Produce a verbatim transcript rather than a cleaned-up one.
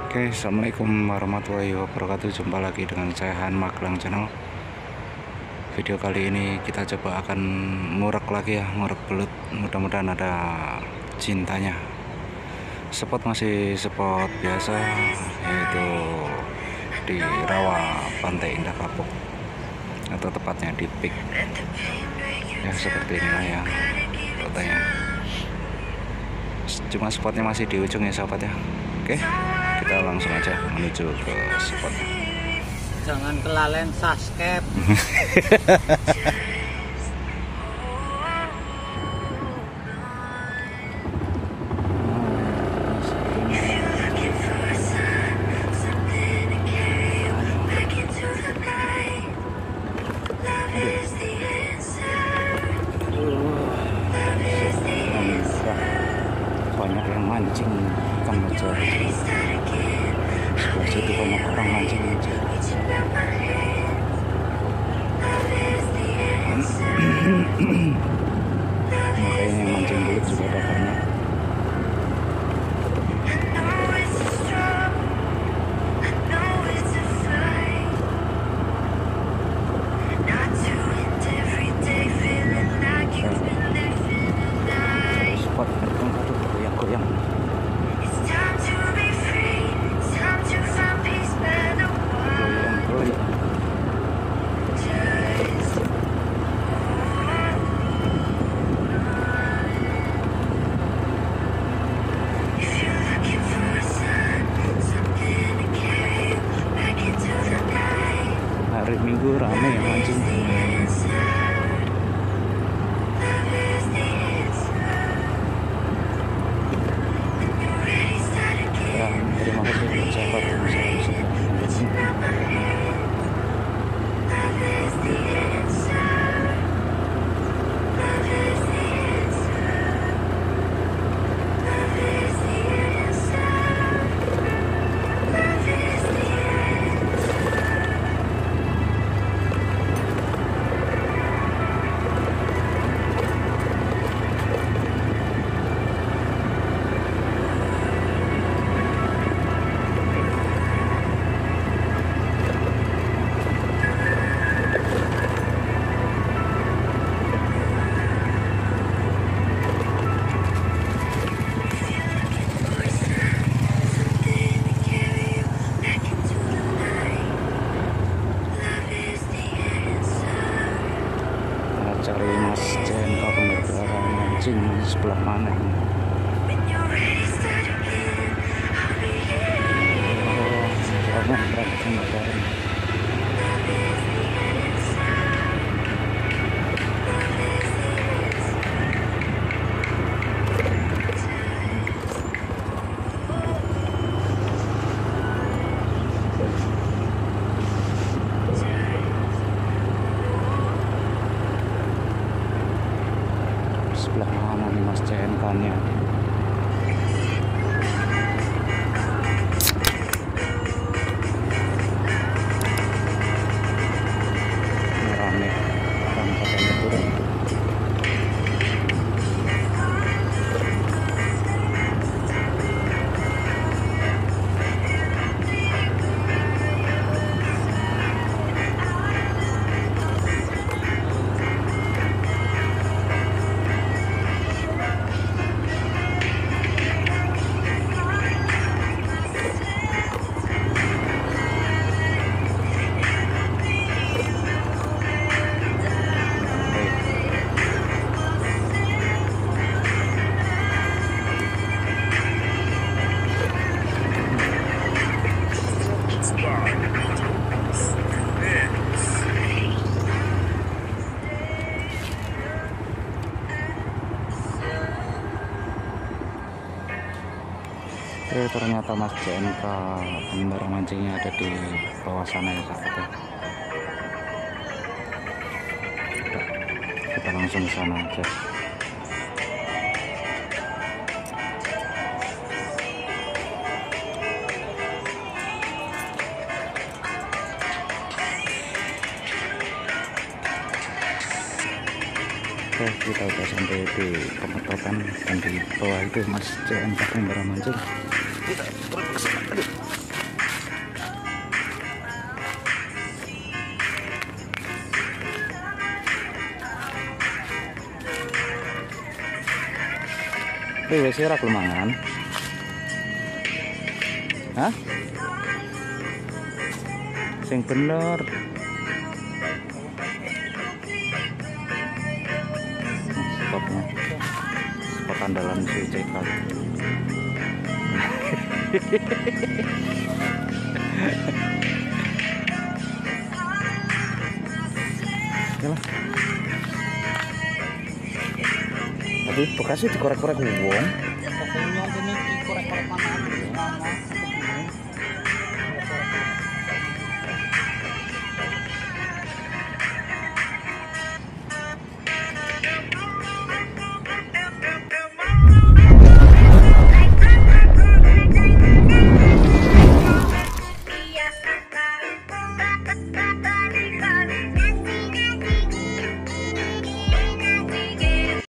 Oke, assalamualaikum warahmatullahi wabarakatuh. Jumpa lagi dengan saya Han Magelang Channel. Video kali ini kita coba akan ngurek lagi ya, ngurek belut. Mudah-mudahan ada cintanya. Spot masih spot biasa, yaitu di rawa Pantai Indah Kapuk, atau tepatnya di Pik. Ya seperti inilah ya fotonya. Cuma spotnya masih di ujung ya sahabat ya. Oke, kita langsung aja menuju ke spot. Jangan kelalen subscribe. Banyak yang mancing ikan aja. Sebelah situ banyak orang mancing aja. Makanya yang mancing belut juga ada banyak. Spot aduh goyang-goyang. Hari Minggu rame ya mancing. Ya, terima kasih buat sahabat yang sudah cari Mas Jen kapan bergerak mancing sebelah mana ini? Oh, banyak berarti negara. Sebelah mana nih Mas C N K-nya? Rame, orang katanya turun. Oke, ternyata Mas J N K pengendara mancingnya ada di bawah sana ya sahabat ya. Kita langsung ke sana aja. Oke, kita udah sampai di pemetokan dan di bawah itu Mas J N K pengendara mancing. Kita turun ke sana. Aduh. Wih, wis ora gelem mangan. Hah? Sing bener. Spotnya. Spot andalan si cekal. Yalah. Tapi bekasnya dikorek-korek wong.